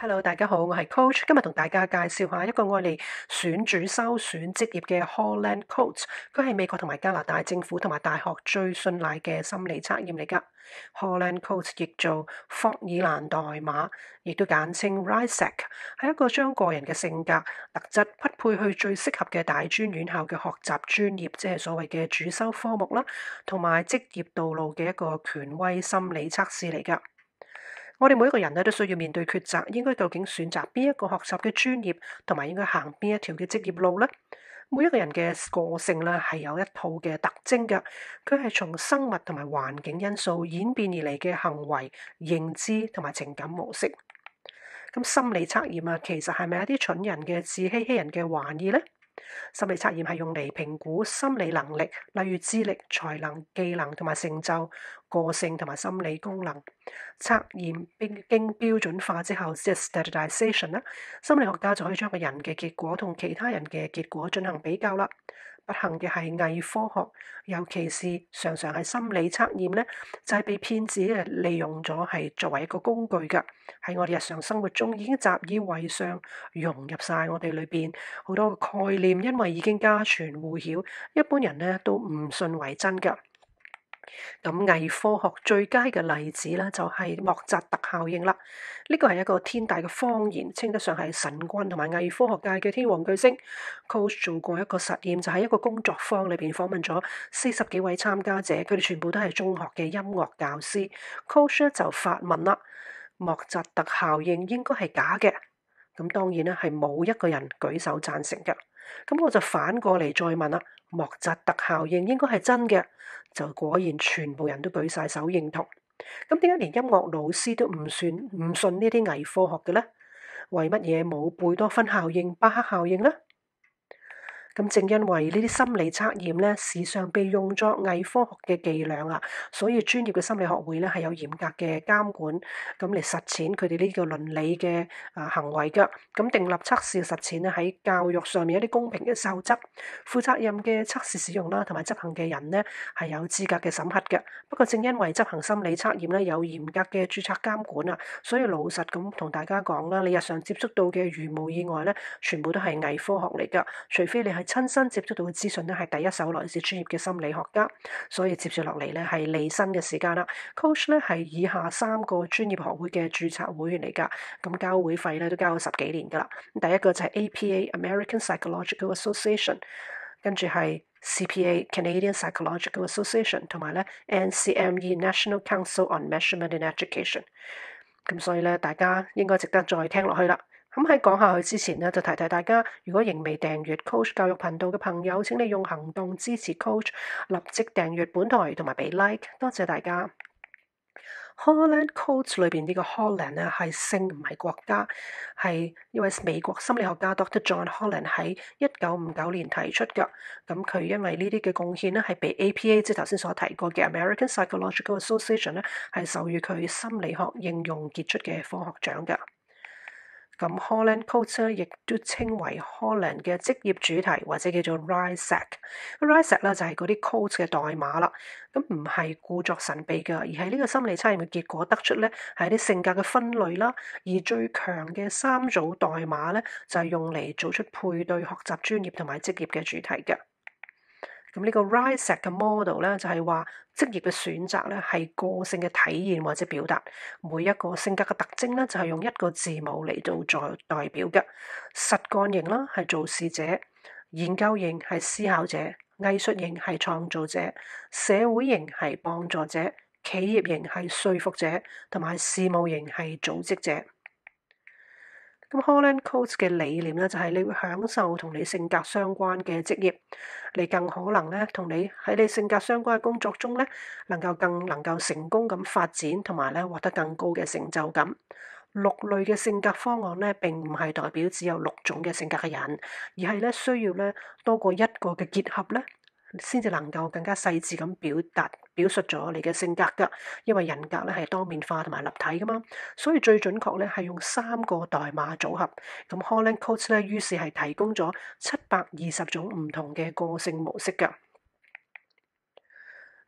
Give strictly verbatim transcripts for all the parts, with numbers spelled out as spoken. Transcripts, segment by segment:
Hello，大家好，我係 Coach，今日同大家介紹下一個愛嚟選主修選職業嘅 Holland Coach，佢係美國同埋加拿大政府同埋大學最信賴嘅心理測驗嚟㗎。Holland Coach 譯做霍爾蘭代碼，亦都簡稱 RISAC，係一個將個人嘅性格特質匹配去最適合嘅大專院校嘅學習專業，即係所謂嘅主修科目啦，同埋職業道路嘅一個權威心理測試嚟㗎。我哋每一個人咧都需要面對抉擇，應該究竟選擇邊一個學習嘅專業，同埋應該行邊一條嘅職業路呢？每一個人嘅個性咧係有一套嘅特徵嘅，佢係從生物同埋環境因素演變而嚟嘅行為、認知同埋情感模式。咁心理測驗啊，其實係咪一啲蠢人嘅自欺欺人嘅玩意呢？心理測驗係用嚟評估心理能力，例如智力、才能、技能同埋成就、個性同埋心理功能。測驗並經標準化之後，即係 standardization 啦。心理學家就可以將個人嘅結果同其他人嘅結果進行比較啦。不幸嘅係偽科學，尤其是常常係心理測驗咧，就係被騙子誒利用咗，係作為一個工具㗎。喺我哋日常生活中已經習以為常，融入晒我哋裏邊好多概念，因為已經家傳戶曉，一般人咧都唔信為真㗎。咁偽科學最佳嘅例子咧，就係莫扎特效應啦。呢個係一個天大嘅謊言，稱得上係神棍同埋偽科學界嘅天王巨星。Coach 做過一個實驗，就喺一個工作坊裏邊訪問咗四十幾位參加者，佢哋全部都係中學嘅音樂教師。Coach 咧就發問啦：莫扎特效應應該係假嘅？咁當然咧係冇一個人舉手贊成嘅。咁我就反過嚟再問啦：莫扎特效應應該係真嘅？就果然全部人都舉晒手認同。咁點解連音樂老師都唔算唔信呢啲偽科學嘅呢？為乜嘢冇貝多芬效應、巴克效應呢？咁正因為呢啲心理測驗咧，時常被用作偽科學嘅伎倆啊，所以專業嘅心理學會咧係有嚴格嘅監管，咁嚟實踐佢哋呢個倫理嘅啊行為㗎。咁訂立測試嘅實踐咧喺教育上面一啲公平嘅守則，負責任嘅測試使用啦，同埋執行嘅人咧係有資格嘅審核嘅。不過正因為執行心理測驗咧有嚴格嘅註冊監管啊，所以老實咁同大家講啦，你日常接觸到嘅如無意外咧，全部都係偽科學嚟㗎，除非你係親身接觸到嘅資訊咧，係第一手來自專業嘅心理學家，所以接住落嚟咧係離身嘅時間啦。Coach 咧係以下三個專業學會嘅註冊會員嚟㗎，咁交會費咧都交咗十幾年㗎啦。第一個就係 A P A American Psychological Association，跟住係 C P A Canadian Psychological Association，同埋咧 N C M E National Council on Measurement in Education。咁所以咧，大家應該值得再聽落去啦。咁喺講下去之前呢，就提提大家，如果仍未訂閱 Coach 教育頻道嘅朋友，請你用行動支持 Coach，立即訂閱本台同埋俾 like，多謝大家。Holland Coach 裏邊呢個 Holland 咧係姓唔係國家，係一位美國心理學家 Doctor John Holland 喺一九五九年提出㗎。咁佢因為呢啲嘅貢獻咧，係被 A P A 即係頭先所提過嘅 American Psychological Association 咧，係授予佢心理學應用傑出嘅科學獎㗎。咁 Holland Coach 咧，亦都稱為 Holland 嘅職業主題，或者叫做 RISAC。RISAC 咧就係嗰啲 coach 嘅代碼啦。咁唔係故作神秘㗎，而係呢個心理測驗嘅結果得出咧，係啲性格嘅分類啦。而最強嘅三組代碼咧，就係用嚟做出配對學習專業同埋職業嘅主題嘅。咁呢個 RISAC 嘅 model 咧，就係話職業嘅選擇咧係個性嘅體現或者表達，每一個性格嘅特徵咧就係用一個字母嚟做代代表嘅。實幹型啦係做事者，研究型係思考者，藝術型係創造者，社會型係幫助者，企業型係說服者，同埋事務型係組織者。咁 Holland Coach 嘅理念咧，就係你會享受同你性格相關嘅職業，你更可能咧同你喺你性格相關嘅工作中咧，能夠更能夠成功咁發展，同埋咧獲得更高嘅成就感。六類嘅性格方案咧，並唔係代表只有六種嘅性格嘅人，而係咧需要咧多過一個嘅結合咧，先至能夠更加細緻咁表達表述咗你嘅性格㗎。因為人格咧係多面化同埋立體噶嘛，所以最準確咧係用三個代碼組合。咁 Holland Coach 咧於是係提供咗七百二十種唔同嘅個性模式㗎。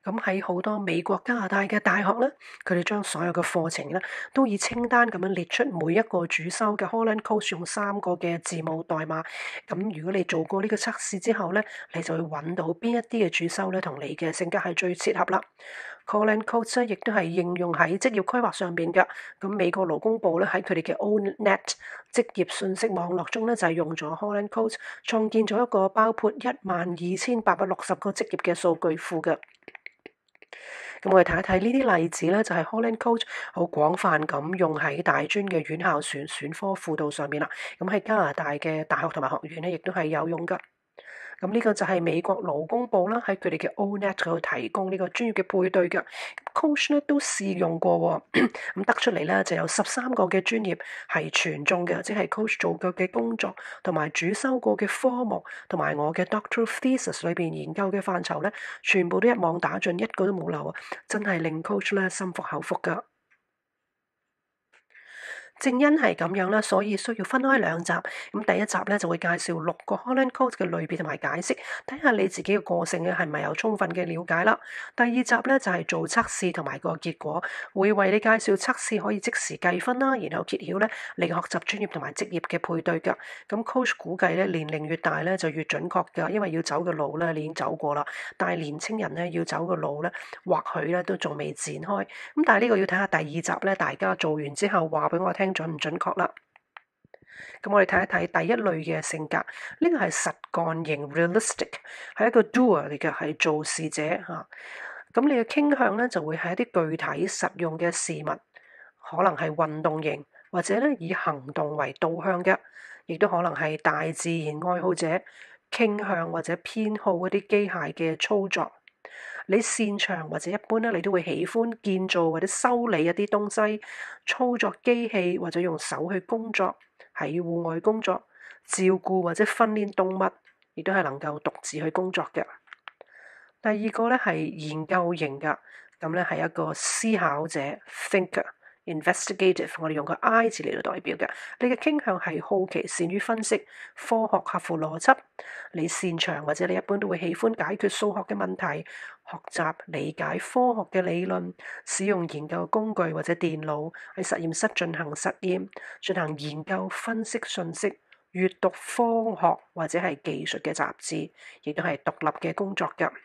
咁喺好多美國、加拿大嘅大學咧，佢哋將所有嘅課程咧都以清單咁樣列出每一個主修嘅 Holland Coach 用三個嘅字母代碼。咁如果你做過呢個測試之後咧，你就會揾到邊一啲嘅主修咧同你嘅性格係最切合啦。Holland Coach 咧亦都係應用喺職業規劃上邊嘅。咁美國勞工部咧喺佢哋嘅 O-Net 職業信息網絡中咧就係用咗 Holland Coach 創建咗一個包括一萬二千八百六十個職業嘅數據庫嘅。咁我哋睇一睇呢啲例子咧，就係 Holland Coach 好廣泛咁用喺大專嘅院校選選科輔導上面啦。咁喺加拿大嘅大學同埋學院咧，亦都係有用噶。咁呢個就係美國勞工部啦，喺佢哋嘅 O-Net 嗰度提供呢個專業嘅配對嘅。Coach 咧都試用過喎，咁得出嚟咧就有十三個嘅專業係全中嘅，即係 Coach 做過嘅工作同埋主修過嘅科目，同埋我嘅 Doctoral Thesis 裏邊研究嘅範疇咧，全部都一網打盡，一個都冇漏啊！真係令 Coach 咧心服口服噶。正因係咁樣啦，所以需要分開兩集。咁第一集咧就會介紹六個 Holland Coach 嘅類別同埋解釋，睇下你自己嘅個性咧係咪有充分嘅了解啦。第二集咧就係做測試同埋個結果，會為你介紹測試可以即時計分啦，然後揭曉咧你嘅學習專業同埋職業嘅配對㗎。咁 Coach 估計咧年齡越大咧就越準確㗎，因為要走嘅路咧你已經走過啦。但係年青人咧要走嘅路咧，或許咧都仲未展開。咁但係呢個要睇下第二集咧，大家做完之後話俾我聽準唔準確啦。咁我哋睇一睇第一類嘅性格，呢個係實幹型 realistic，係一個 doer 嚟嘅，係做事者嚇。咁你嘅傾向咧就會係一啲具體實用嘅事物，可能係運動型，或者咧以行動為導向嘅，亦都可能係大自然愛好者，傾向或者偏好嗰啲機械嘅操作。你擅長或者一般咧，你都會喜歡建造或者修理一啲東西，操作機器或者用手去工作，喺戶外工作，照顧或者訓練動物，亦都係能夠獨自去工作嘅。第二個咧係研究型㗎，咁咧係一個思考者 thinker。investigative， 我哋用個 I 字嚟到代表嘅。你嘅傾向係好奇，善於分析，科學合乎邏輯。你擅長或者你一般都會喜歡解決數學嘅問題，學習理解科學嘅理論，使用研究工具或者電腦喺實驗室進行實驗，進行研究分析信息，閱讀科學或者係技術嘅雜誌，亦都係獨立嘅工作㗎。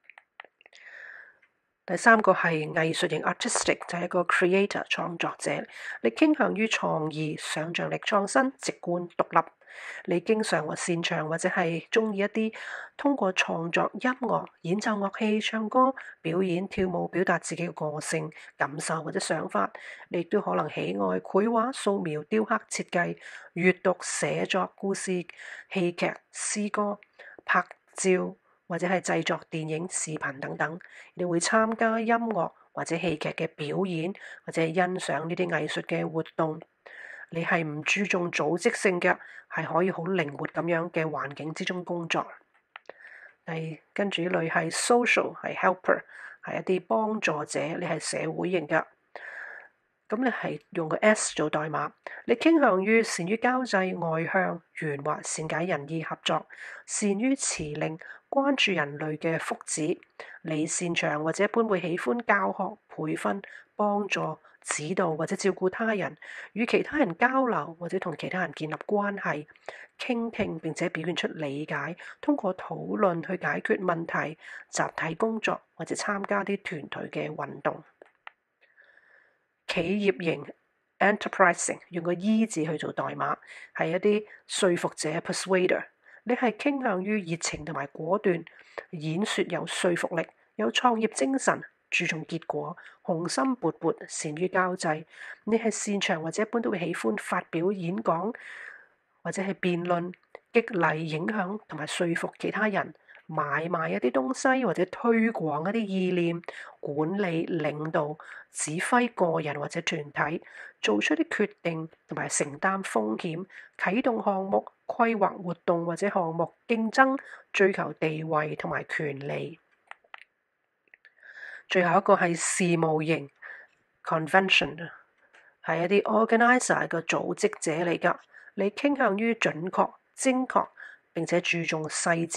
第三個係藝術型 artistic，就係一個 creator 創作者。你傾向於創意、想像力創新、直觀獨立。你經常或擅長或者係中意一啲通過創作音樂、演奏樂器、唱歌、表演、跳舞表達自己嘅個性、感受或者想法。你亦都可能喜愛繪畫、素描、雕刻、設計、閱讀、寫作、故事、戲劇、詩歌、拍照，或者係製作電影、視頻等等。你會參加音樂或者戲劇嘅表演，或者係欣賞呢啲藝術嘅活動。你係唔注重組織性嘅，係可以好靈活咁樣嘅環境之中工作。第跟住呢類係 social， 係 helper， 係一啲幫助者，你係社會型嘅。咁你係用個 S 做代碼，你傾向於善於交際、外向、圓滑、善解人意、合作，善於辭令，關注人類嘅福祉。你擅長或者一般會喜歡教學、培訓、幫助、指導或者照顧他人，與其他人交流或者同其他人建立關係，傾聽並且表現出理解，通過討論去解決問題，集體工作或者參加啲團隊嘅運動。企業型 enterprising， 用個 E 字去做代碼，係一啲說服者 persuader。你係傾向於熱情同埋果斷，演說有說服力，有創業精神，注重結果，雄心勃勃，善於交際。你係擅長或者一般都會喜歡發表演講，或者係辯論，激勵影響同埋說服其他人。買賣一啲東西或者推廣一啲意念，管理領導指揮個人或者團體，做出啲決定同埋承擔風險，啟動項目、規劃活動或者項目競爭，追求地位同埋權利。最後一個係事務型 convention， 係一啲 organizer 嘅組織者嚟㗎。你傾向於準確、精確並且注重細節。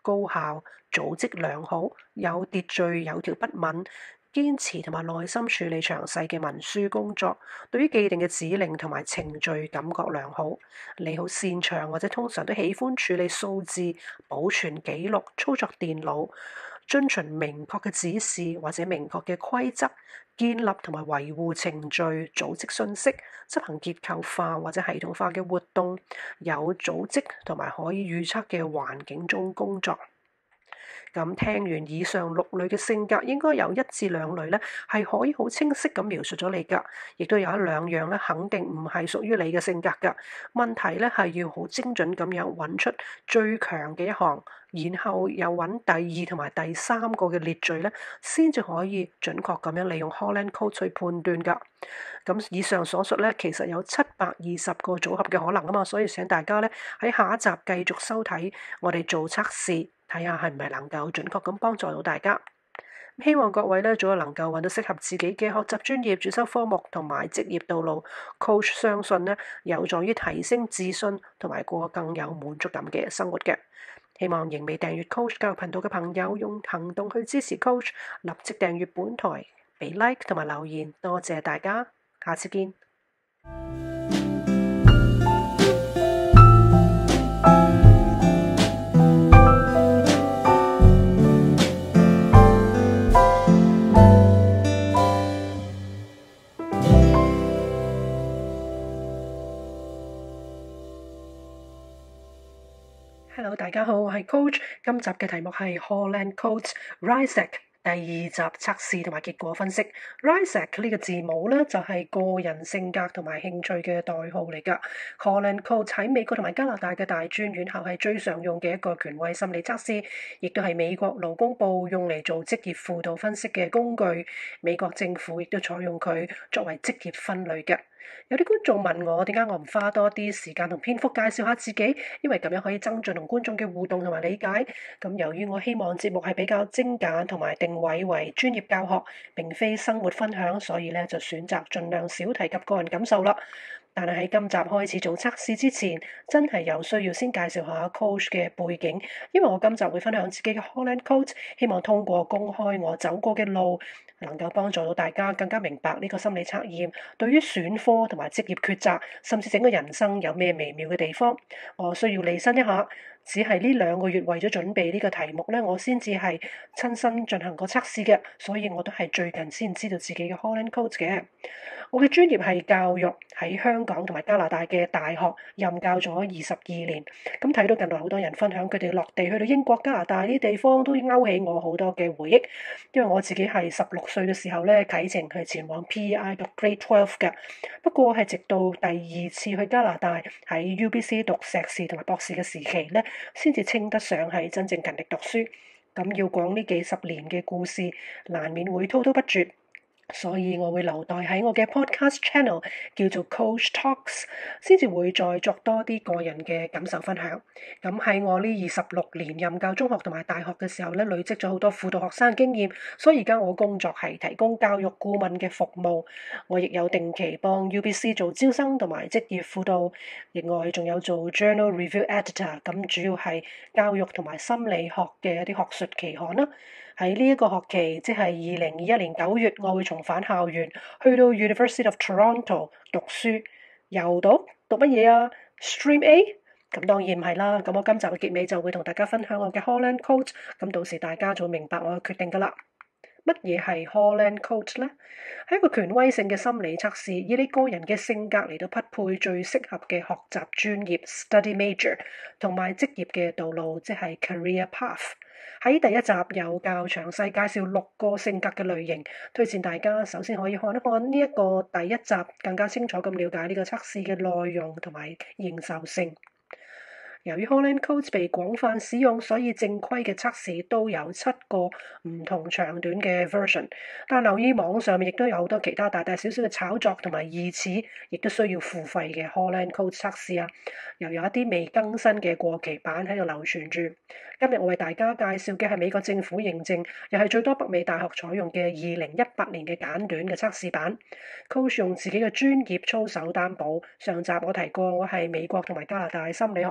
高效、組織良好、有秩序、有條不紊、堅持同埋耐心處理詳細嘅文書工作，對於既定嘅指令同埋程序感覺良好。你好擅長或者通常都喜歡處理數字、保存記錄、操作電腦、遵循明確嘅指示或者明確嘅規則，建立同埋維護程序、組織信息、執行結構化或者系統化嘅活動，有組織同埋可以預測嘅環境中工作。咁聽完以上六類嘅性格，應該有一至兩類咧係可以好清晰咁描述咗你㗎，亦都有一兩樣咧肯定唔係屬於你嘅性格㗎。問題咧係要好精準咁樣揾出最強嘅一項，然後又揾第二同埋第三個嘅列序咧，先至可以準確咁樣利用 Holland Code 去判斷㗎。咁以上所述咧，其實有七百二十個組合嘅可能啊嘛，所以請大家咧喺下一集繼續收睇我哋做測試。睇下係唔係能夠準確咁幫助到大家。希望各位咧早日能夠揾到適合自己嘅學習專業、主修科目同埋職業道路。Coach 相信咧有助於提升自信同埋過更有滿足感嘅生活嘅。希望仍未訂閱 Coach 教育頻道嘅朋友用行動去支持 Coach， 立即訂閱本台，俾 like 同埋留言，多謝大家，下次見。Hello，大家好，我係 Coach。今集嘅題目係 Holland Code RISAC 第二集測試同埋結果分析。RISAC 呢個字母咧就係個人性格同埋興趣嘅代號嚟㗎。Holland Code 喺美國同埋加拿大嘅大專院校係最常用嘅一個權威心理測試，亦都係美國勞工部用嚟做職業輔導分析嘅工具。美國政府亦都採用佢作為職業分類嘅。有啲觀眾問我點解我唔花多啲時間同篇幅介紹下自己，因為咁樣可以增進同觀眾嘅互動同埋理解。咁由於我希望節目係比較精簡同埋定位為專業教學，並非生活分享，所以咧就選擇盡量少提及個人感受啦。但係喺今集開始做測試之前，真係有需要先介紹下 Coach 嘅背景，因為我今集會分享自己嘅 Holland Code，希望通過公開我走過嘅路，能夠幫助到大家更加明白呢個心理測驗對於選科同埋職業抉擇，甚至整個人生有咩微妙嘅地方。我需要釐清一下，只係呢兩個月為咗準備呢個題目咧，我先至係親身進行過測試嘅，所以我都係最近先知道自己嘅 Holland Code 嘅。我嘅專業係教育，喺香港同埋加拿大嘅大學任教咗二十二年。咁睇到近來好多人分享佢哋落地去到英國、加拿大呢啲地方，都勾起我好多嘅回憶。因為我自己係十六歲嘅時候咧啟程去前往 P E I 讀 Grade twelve 嘅，不過係直到第二次去加拿大喺 U B C 讀碩士同埋博士嘅時期咧，先至稱得上係真正勤力讀書。咁要講呢幾十年嘅故事，難免會滔滔不絕。所以我會留待喺我嘅 podcast channel 叫做 Coach Talks， 先至會再作多啲個人嘅感受分享。咁喺我呢二十六年任教中學同埋大學嘅時候咧，累積咗好多輔導學生經驗，所以而家我工作係提供教育顧問嘅服務。我亦有定期幫 U B C 做招生同埋職業輔導，另外仲有做 Journal Review Editor， 咁主要係教育同埋心理學嘅一啲學術期刊啦。喺呢一個學期，即係二零二一年九月，我會重返校園，去到 University of Toronto 讀書。又讀讀乜嘢啊 ？Stream A？ 咁當然唔係啦。咁我今集嘅結尾就會同大家分享我嘅 Holland Code，咁到時大家就會明白我嘅決定㗎啦。乜嘢係 Holland Code 呢？係一個權威性嘅心理測試，以你個人嘅性格嚟到匹配最適合嘅學習專業 （study major） 同埋職業嘅道路，即係 career path。喺第一集有較詳細介紹六個性格嘅類型，推薦大家首先可以看一看呢一個第一集，更加清楚咁了解呢個測試嘅內容同埋認受性。由於 Holland Code 被廣泛使用，所以正規嘅測試都有七個唔同長短嘅 version。但留意網上面亦都有好多其他大大小小嘅炒作同埋疑似，亦都需要付費嘅 Holland Code 測試啊。又有一啲未更新嘅過期版喺度流傳住。今日我為大家介紹嘅係美國政府認證，又係最多北美大學採用嘅二零一八年嘅簡短嘅測試版。Coach 用自己嘅專業操守擔保。上集我提過，我係美國同埋加拿大心理學會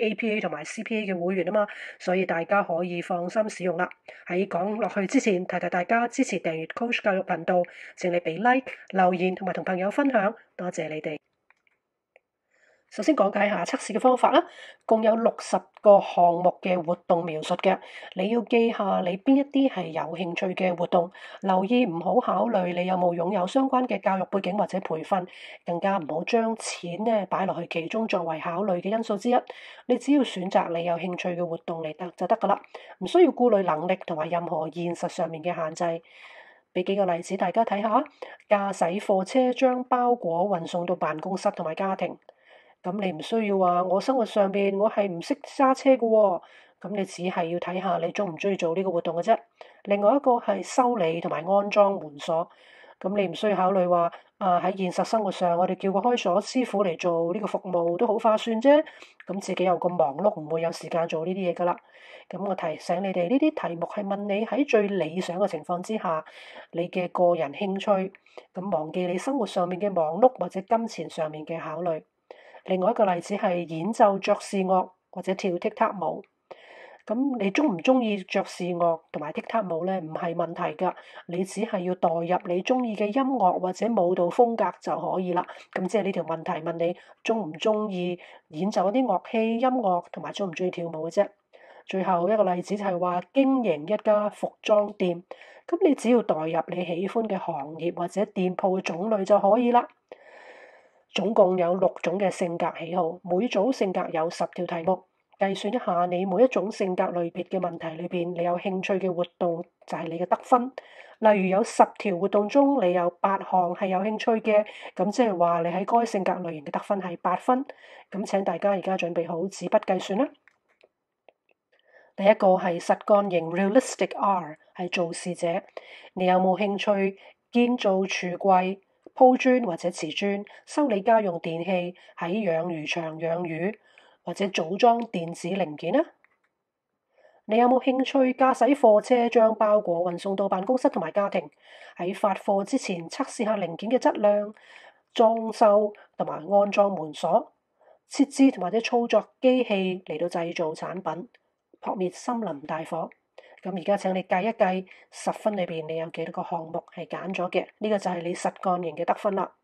A P A 同埋 C P A 嘅會員啊嘛，所以大家可以放心使用啦。喺講落去之前，提提大家支持訂閱 Coach 教育頻道，請你俾 like、留言同埋同朋友分享，多謝你哋。首先講解下測試嘅方法啦，共有六十個項目嘅活動描述嘅，你要記下你邊一啲係有興趣嘅活動，留意唔好考慮你有冇擁有相關嘅教育背景或者培訓，更加唔好將錢咧擺落去其中作為考慮嘅因素之一。你只要選擇你有興趣嘅活動嚟得就得噶啦，唔需要顧慮能力同埋任何現實上面嘅限制。俾幾個例子大家睇下，駕駛貨車將包裹運送到辦公室同埋家庭。咁你唔需要話我生活上邊我係唔識揸車嘅喎，咁你只係要睇下你中唔中意做呢個活動嘅啫。另外一個係修理同埋安裝門鎖，咁你唔需要考慮話啊喺現實生活上我哋叫個開鎖師傅嚟做呢個服務都好划算啫。咁自己又咁忙碌，唔會有時間做呢啲嘢噶啦。咁我提醒你哋呢啲題目係問你喺最理想嘅情況之下，你嘅個人興趣，咁忘記你生活上面嘅忙碌或者金錢上面嘅考慮。另外一個例子係演奏爵士樂或者跳踢踏舞，咁你中唔中意爵士樂同埋踢踏舞咧？唔係問題㗎，你只係要代入你中意嘅音樂或者舞蹈風格就可以啦。咁即係呢條問題問你中唔中意演奏一啲樂器、音樂同埋中唔中意跳舞嘅啫。最後一個例子就係話經營一家服裝店，咁你只要代入你喜歡嘅行業或者店鋪嘅種類就可以啦。總共有六種嘅性格喜好，每組性格有十條題目。計算一下你每一種性格類別嘅問題裏邊，你有興趣嘅活動就係你嘅得分。例如有十條活動中，你有八項係有興趣嘅，咁即係話你喺該性格類型嘅得分係八分。咁請大家而家準備好紙筆計算啦。第一個係實幹型 Realistic R， 係做事者。你有冇興趣建造櫥櫃、鋪磚或者瓷磚、修理家用電器、喺養魚場養魚或者組裝電子零件呢？你有冇興趣駕駛貨車將包裹運送到辦公室同埋家庭？喺發貨之前測試下零件嘅質量、裝修同埋安裝門鎖、設置同或者操作機器嚟到製造產品、撲滅森林大火。咁而家請你計一計十分裏邊你有幾多個項目係揀咗嘅？呢個就係你實幹型嘅得分啦。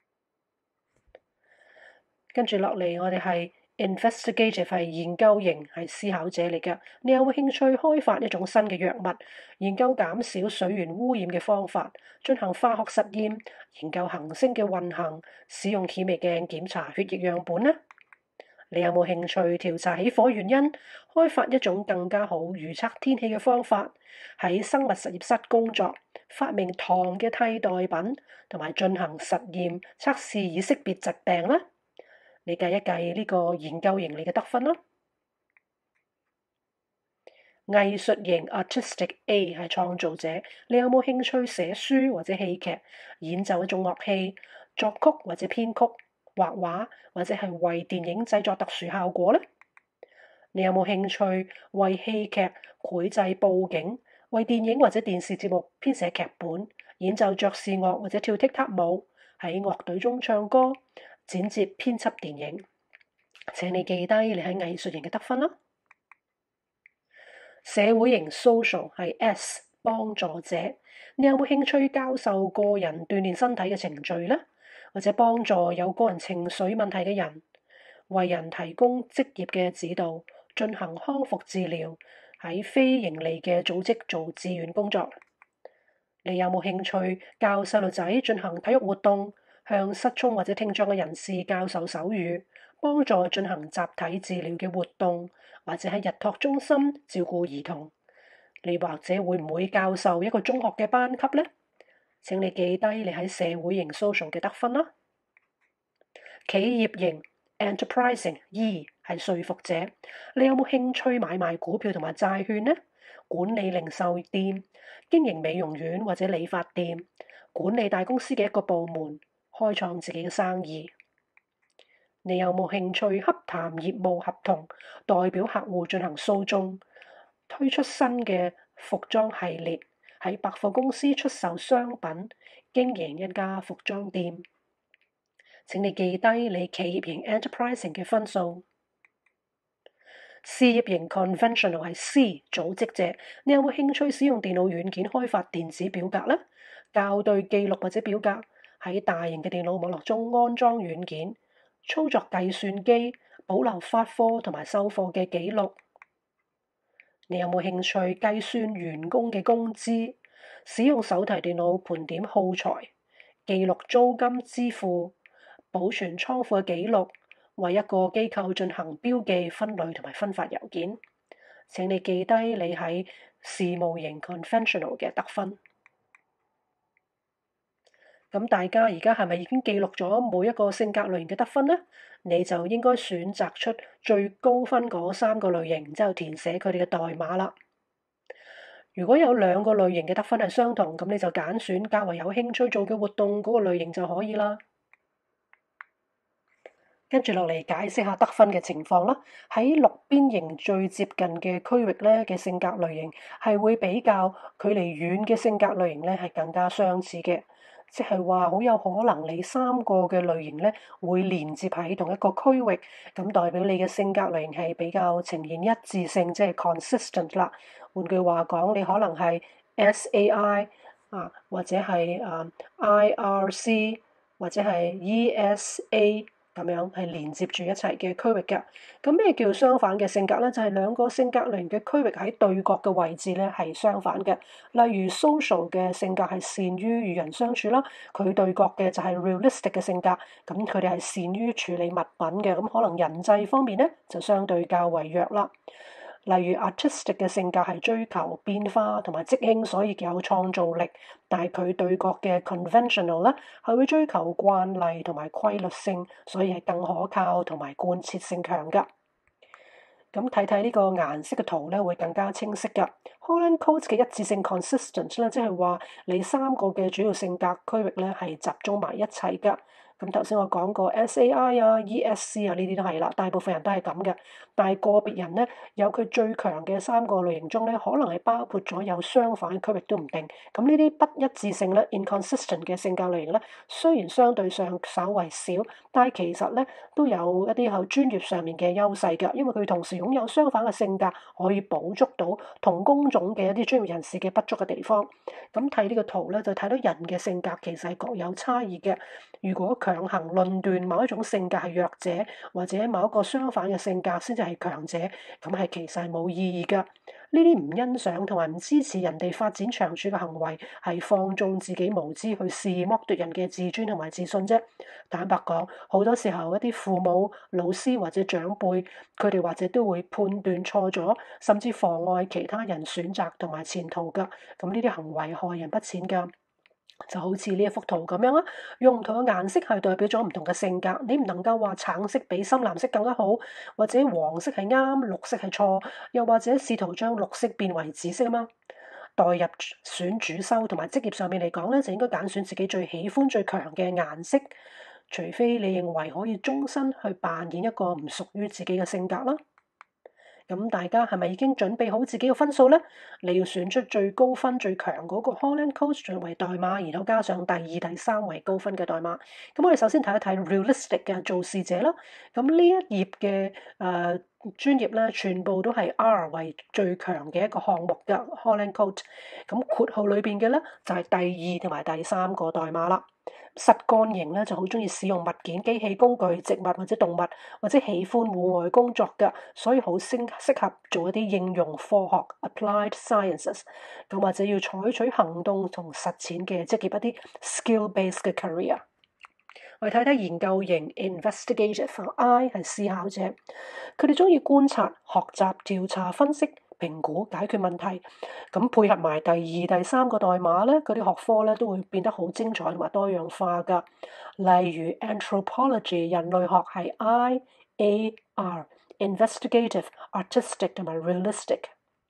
跟住落嚟，我哋係 investigative，係研究型，係思考者嚟嘅。你有冇興趣開發一種新嘅藥物，研究減少水源污染嘅方法，進行化學實驗，研究行星嘅運行，使用顯微鏡檢查血液樣本呢？你有冇興趣調查起火原因，開發一種更加好預測天氣嘅方法，喺生物實驗室工作，發明糖嘅替代品，同埋進行實驗測試以識別疾病呢？你計一計呢個研究型你嘅得分啦。藝術型 Artistic A 係創造者，你有冇興趣寫書或者戲劇，演奏一種樂器，作曲或者編曲，畫畫或者係為電影製作特殊效果呢？你有冇興趣為戲劇繪製佈景，為電影或者電視節目編寫劇本，演奏爵士樂或者跳踢踏舞，喺樂隊中唱歌，剪接編輯電影？請你記低你喺藝術型嘅得分啦。社會型 Social 係 S， 幫助者。你有冇興趣教授個人鍛鍊身體嘅程序呢？或者幫助有個人情緒問題嘅人，為人提供職業嘅指導，進行康復治療，喺非營利嘅組織做志願工作？你有冇興趣教細路仔進行體育活動，向失聰或者聽障嘅人士教授手語，幫助進行集體治療嘅活動，或者喺日托中心照顧兒童？你或者會唔會教授一個中學嘅班級呢？請你記低你喺社會型 social 嘅得分啦。企業型 enterprising E 係說服者，你有冇興趣買賣股票同埋債券呢？管理零售店，經營美容院或者理髮店，管理大公司嘅一個部門，開創自己嘅生意？你有冇興趣洽談業務合同，代表客戶進行訴訟，推出新嘅服裝系列，喺百貨公司出售商品，經營一家服裝店？請你記低你企業型 enterprising 嘅分數。 事業型 conventional 係 C 組織者，你有冇興趣使用電腦軟件開發電子表格呢？校對記錄或者表格，喺大型嘅電腦網絡中安裝軟件，操作計算機，保留發貨同埋收貨嘅記錄。你有冇興趣計算員工嘅工資？使用手提電腦盤點耗材，記錄租金支付，保存倉庫嘅記錄，為一個機構進行標記、分類同埋分發郵件。請你記低你喺事務型 conventional 嘅得分。咁大家而家係咪已經記錄咗每一個性格類型嘅得分呢？你就應該選擇出最高分嗰三個類型，然之後填寫佢哋嘅代碼啦。如果有兩個類型嘅得分係相同，咁你就揀選較為有興趣做嘅活動嗰個類型就可以啦。跟住落嚟解釋下得分嘅情況啦。喺六邊形最接近嘅區域咧嘅性格類型係會比較距離遠嘅性格類型咧係更加相似嘅。即係話好有可能你三個嘅類型咧會連接喺同一個區域，咁代表你嘅性格類型係比較呈現一致性，即係 consistent 啦。換句話講，你可能係 S A I 啊，或者係啊 I R C 或者係 E S A。咁樣係連接住一齊嘅區域嘅。咁咩叫相反嘅性格咧？就係兩個性格類型嘅區域喺對角嘅位置咧係相反嘅。例如 social 嘅性格係善於與人相處啦，佢對角嘅就係 realistic 嘅性格，咁佢哋係善於處理物品嘅，咁可能人際方面咧就相對較為弱啦。例如 artistic 嘅性格係追求變化同埋即興，所以有創造力。但係佢對角嘅 conventional 咧係會追求慣例同埋規律性，所以係更可靠同埋貫徹性強㗎。咁睇睇呢個顏色嘅圖咧，會更加清晰㗎。Holland Codes 嘅一致性 consistent 咧，即係話你三個嘅主要性格區域咧係集中埋一齊㗎。咁頭先我講過 S A I 啊、E S C 啊呢啲都係啦，大部分人都係咁嘅。但係個別人咧有佢最強嘅三個類型中咧，可能係包括咗有相反嘅區域都唔定。咁呢啲不一致性咧 inconsistent 嘅性格類型咧，雖然相對上稍為少，但係其實咧都有一啲喺專業上面嘅優勢㗎，因為佢同時擁有相反嘅性格，可以補足到同工種嘅一啲專業人士嘅不足嘅地方。咁睇呢個圖咧，就睇到人嘅性格其實係各有差異嘅。如果強行論斷某一種性格係弱者，或者某一個相反嘅性格先至係強者，咁係其實係冇意義㗎。呢啲唔欣賞同埋唔支持人哋發展長處嘅行為，係放縱自己無知去肆意剝奪人嘅自尊同埋自信啫。坦白講，好多時候一啲父母、老師或者長輩，佢哋或者都會判斷錯咗，甚至妨礙其他人選擇同埋前途㗎。咁呢啲行為害人不淺㗎。就好似呢一幅圖咁樣啦，用唔同嘅顏色係代表咗唔同嘅性格。你唔能夠話橙色比深藍色更加好，或者黃色係啱，綠色係錯，又或者試圖將綠色變為紫色啊嘛。代入選主修同埋職業上面嚟講咧，就應該揀選自己最喜歡、最強嘅顏色，除非你認為可以終身去扮演一個唔屬於自己嘅性格啦。咁大家係咪已經準備好自己嘅分數呢？你要選出最高分、最強嗰個 Holland Codes 作為代碼，然後加上第二、第三位高分嘅代碼。咁我哋首先睇一睇 realistic 嘅做事者啦。咁呢一頁嘅誒、呃、專業咧，全部都係 R 為最強嘅一個項目嘅 Holland Codes。咁括號裏邊嘅咧就係、是、第二同埋第三個代碼啦。實幹型咧就好中意使用物件、機器、工具、植物或者動物，或者喜歡戶外工作嘅，所以好適適合做一啲應用科學 （applied sciences）。咁或者要採取行動同實踐嘅職業，一啲 skill-based 嘅 career。我哋睇睇研究型 （investigative），I 係思考者，佢哋中意觀察、學習、調查、分析、評估、解決問題，咁配合埋第二、第三個代碼咧，嗰啲學科咧都會變得好精彩同埋多樣化㗎。例如 anthropology 人類學係 I A R，investigative、artistic 同埋 realistic。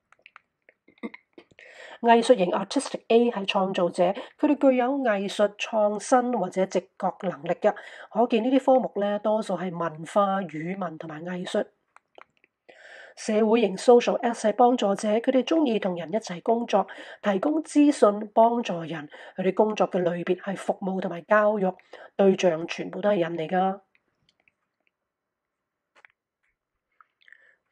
藝術型 artistic A 係創造者，佢哋具有藝術創新或者直覺能力㗎。可見呢啲科目咧，多數係文化、語文同埋藝術。社會型 social S 係幫助者，佢哋中意同人一齊工作，提供資訊，幫助人。佢哋工作嘅類別係服務同埋教育，對象全部都係人嚟㗎。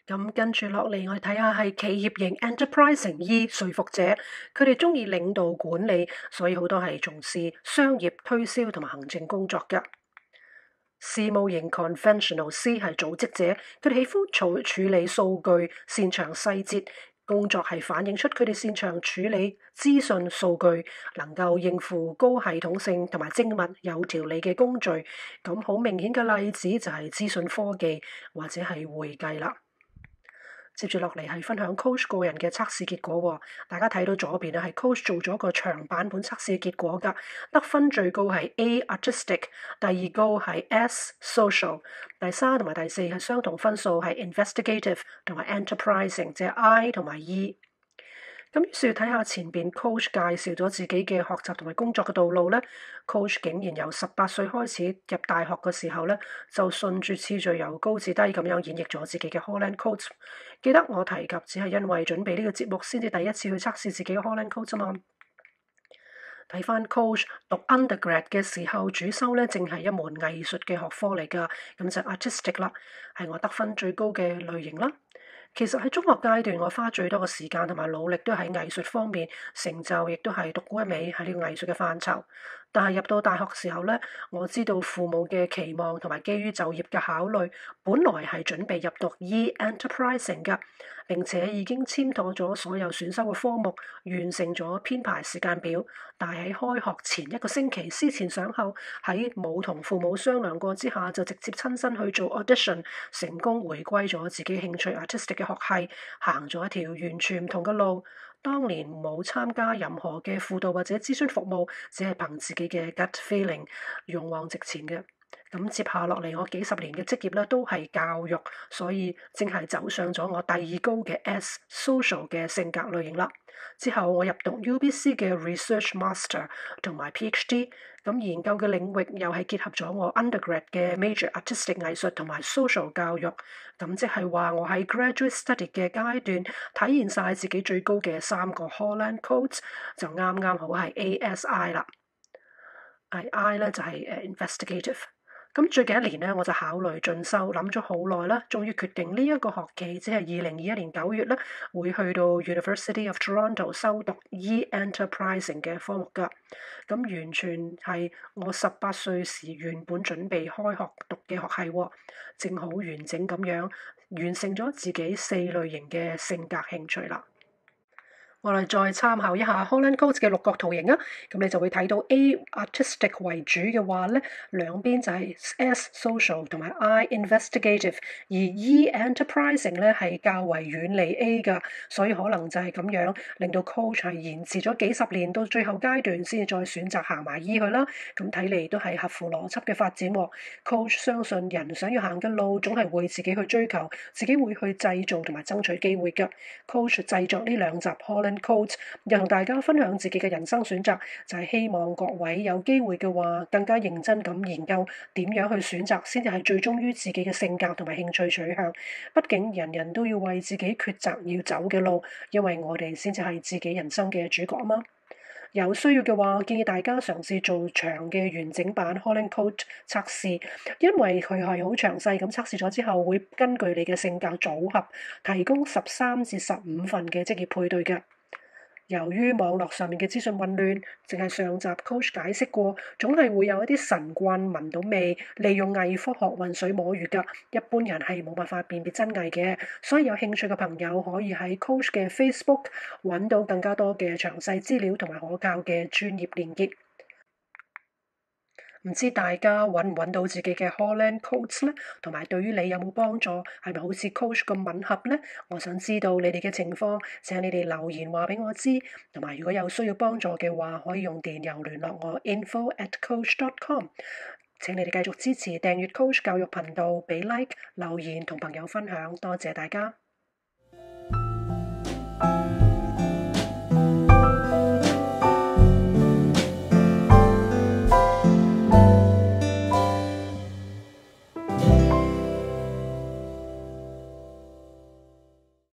咁跟住落嚟，我哋睇下係企業型 enterprising E 說服者，佢哋中意領導管理，所以好多係從事商業推銷同埋行政工作㗎。事務型 conventional C 係組織者，佢哋喜歡處處理數據，擅長細節，工作係反映出佢哋擅長處理資訊數據，能夠應付高系統性同埋精密有條理嘅工序。咁好明顯嘅例子就係資訊科技或者係會計啦。接住落嚟係分享 Coach 個人嘅測試結果喎，大家睇到左邊咧係 Coach 做咗個長版本測試嘅結果㗎，得分最高係 A Artistic，第二高係 S Social，第三同埋第四係相同分數係 Investigative 同埋 Enterprising，即係 I 同埋 E。咁於是睇下前邊 Coach 介紹咗自己嘅學習同埋工作嘅道路咧，Coach 竟然由十八歲開始入大學嘅時候咧，就順住次序由高至低咁樣演繹咗自己嘅 Holland Codes。記得我提及只係因為準備呢個節目先至第一次去測試自己嘅 Holland Codes 啫嘛。睇翻 Coach 讀 undergrad 嘅時候，主修咧淨係一門藝術嘅學科嚟㗎，咁就 artistic 啦，係我得分最高嘅類型啦。其實喺中學階段，我花最多嘅時間同埋努力都喺藝術方面，成就亦都係獨沽一味喺呢個藝術嘅範疇。但係入到大學嘅時候咧，我知道父母嘅期望同埋基於就業嘅考慮，本來係準備入讀 E Enterprising 㗎，並且已經簽妥咗所有選修嘅科目，完成咗編排時間表。但係喺開學前一個星期思前想後，喺冇同父母商量過之下，就直接親身去做 audition，成功回歸咗自己興趣 artistic 嘅學系，行咗一條完全唔同嘅路。當年冇參加任何嘅輔導或者諮詢服務，只係憑自己嘅 gut feeling，勇往直前嘅。咁接下落嚟，我幾十年嘅職業咧都係教育，所以正係走上咗我第二高嘅 S social 嘅性格類型啦。之後我入讀 U B C 嘅 Research Master 同埋 PhD，咁研究嘅領域又係結合咗我 undergrad 嘅 major artistic 藝術同埋 social 教育，咁即係話我喺 graduate study 嘅階段體現晒自己最高嘅三個 Holland Codes，就啱啱好係 A S I 啦。I I 咧就係誒 investigative。咁最近一年咧，我就考慮進修，諗咗好耐啦，終於決定呢一個學期，即係二零二一年九月咧，會去到 University of Toronto 修讀 E Enterprising 嘅科目㗎。咁完全係我十八歲時原本準備開學讀嘅學系喎，正好完整咁樣完成咗自己四類型嘅性格興趣啦。我哋再參考一下 Holland Codes 嘅六角圖形啊，咁你就會睇到 A Artistic 為主嘅話咧，兩邊就係 S Social 同埋 I Investigative，而 E Enterprising 咧係較為遠離 A 㗎，所以可能就係咁樣令到 Coach 係延遲咗幾十年到最後階段先至再選擇行埋 E 去啦。咁睇嚟都係合乎邏輯嘅發展喎。Coach 相信人想要行嘅路總係會自己去追求，自己會去製造同埋爭取機會㗎。Coach 製作呢兩集 Holland Codes，又同大家分享自己嘅人生選擇，就係希望各位有機會嘅話，更加認真咁研究點樣去選擇，先至係最忠於自己嘅性格同埋興趣取向。畢竟人人都要為自己抉擇要走嘅路，因為我哋先至係自己人生嘅主角啊嘛。有需要嘅話，建議大家嘗試做長嘅完整版 Holland Code 測試，因為佢係好詳細咁測試咗之後，會根據你嘅性格組合，提供十三至十五份嘅職業配對嘅。由於網絡上面嘅資訊混亂，淨係上集 Coach 解釋過，總係會有一啲神棍聞到味，利用偽科學混水摸魚㗎。一般人係冇辦法辨別真偽嘅，所以有興趣嘅朋友可以喺 Coach 嘅 Facebook 揾到更加多嘅詳細資料同埋可靠嘅專業連結。唔知大家揾唔揾到自己嘅 Holland Codes 呢？同埋對於你有冇幫助？係咪好似 Coach 咁吻合呢？我想知道你哋嘅情況，請你哋留言話俾我知。同埋如果有需要幫助嘅話，可以用電郵聯絡我 info at coach dot com。請你哋繼續支持訂閱 Coach 教育頻道，俾 like 留言同朋友分享，多謝大家。